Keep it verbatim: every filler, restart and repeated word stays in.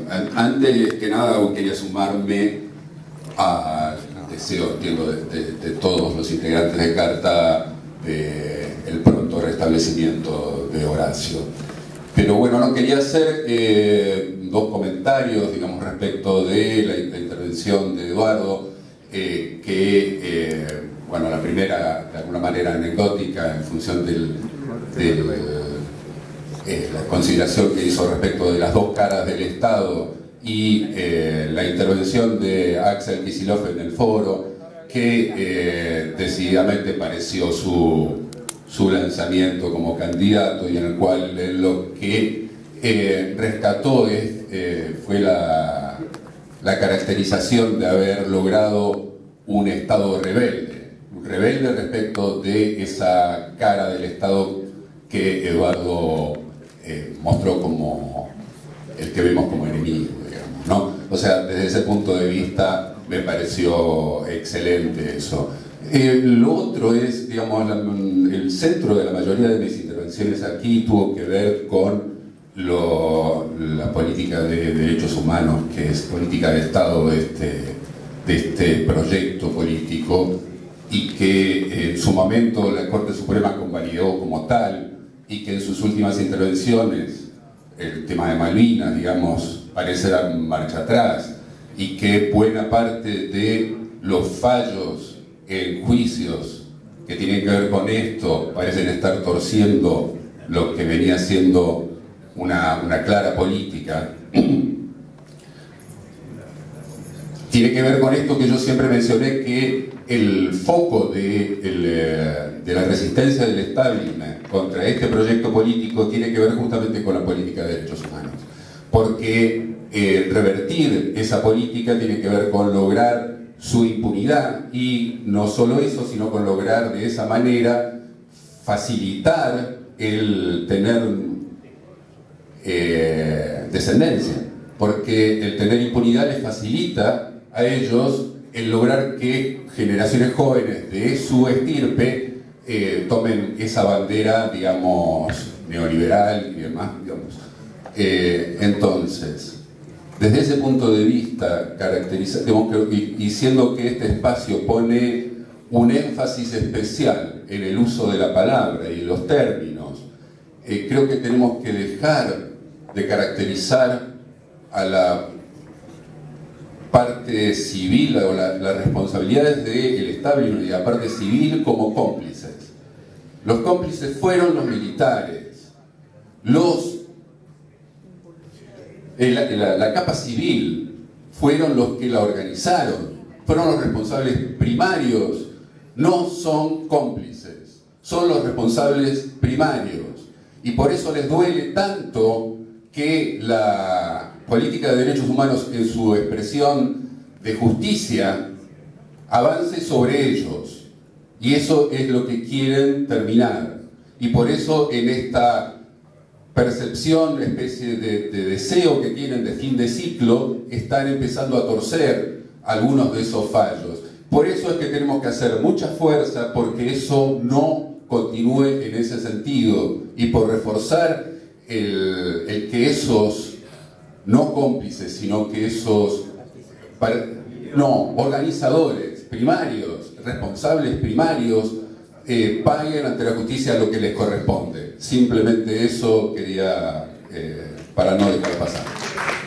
antes que nada quería sumarme al deseo, entiendo, de, de, de todos los integrantes de Carta de el pronto restablecimiento de Horacio. Pero bueno, no quería hacer eh, dos comentarios, digamos, respecto de la, la intervención de Eduardo, eh, que, eh, bueno, la primera, de alguna manera anecdótica, en función del, del eh, la consideración que hizo respecto de las dos caras del Estado y eh, la intervención de Axel Kicillof en el foro, que eh, decididamente pareció su, su lanzamiento como candidato, y en el cual eh, lo que eh, rescató es, eh, fue la, la caracterización de haber logrado un Estado rebelde, un rebelde respecto de esa cara del Estado que Eduardo eh, mostró como el que vemos como enemigo, digamos, ¿no? O sea, desde ese punto de vista me pareció excelente eso. Eh, lo otro es, digamos, la, el centro de la mayoría de mis intervenciones aquí tuvo que ver con lo, la política de derechos humanos, que es política de Estado de este, de este proyecto político, y que en su momento la Corte Suprema convalidó como tal, y que en sus últimas intervenciones el tema de Malvinas, digamos, parece dar marcha atrás, y que buena parte de los fallos en juicios que tienen que ver con esto parecen estar torciendo lo que venía siendo una, una clara política. Tiene que ver con esto que yo siempre mencioné, que el foco de, el, de la resistencia del establishment contra este proyecto político tiene que ver justamente con la política de derechos humanos, porque eh, revertir esa política tiene que ver con lograr su impunidad, y no solo eso, sino con lograr de esa manera facilitar el tener eh, descendencia, porque el tener impunidad les facilita a ellos el lograr que generaciones jóvenes de su estirpe eh, tomen esa bandera, digamos, neoliberal y demás, digamos. Eh, entonces, desde ese punto de vista, caracteriza, digamos, que, y, y siendo que este espacio pone un énfasis especial en el uso de la palabra y los términos, eh, creo que tenemos que dejar de caracterizar a la parte civil o las la responsabilidades del establishment y la parte civil como cómplices. Los cómplices fueron los militares, los, eh, la, la, la capa civil fueron los que la organizaron, fueron los responsables primarios, no son cómplices, son los responsables primarios, y por eso les duele tanto que la política de derechos humanos en su expresión de justicia avance sobre ellos, y eso es lo que quieren terminar, y por eso en esta percepción, especie de, de deseo que tienen de fin de ciclo, están empezando a torcer algunos de esos fallos. Por eso es que tenemos que hacer mucha fuerza porque eso no continúe en ese sentido, y por reforzar el, el que esos no cómplices, sino que esos no, organizadores primarios, responsables primarios, eh, paguen ante la justicia lo que les corresponde. Simplemente eso quería, eh, para no dejar pasar.